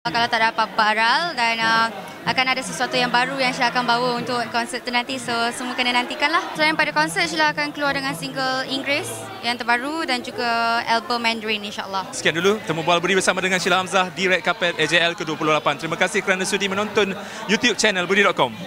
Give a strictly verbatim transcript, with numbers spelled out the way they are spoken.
Kalau tak ada apa-apa Aral, dan uh, akan ada sesuatu yang baru yang Shila akan bawa untuk konsert tu nanti. So semua kena nantikan lah. Selain pada konsert, Shila akan keluar dengan single Inggeris yang terbaru dan juga album Mandarin insyaAllah. Sekian dulu temu bual Budiey bersama dengan Shila Amzah di Red Carpet A J L ke dua puluh lapan. Terima kasih kerana sudi menonton YouTube channel Budiey dot com.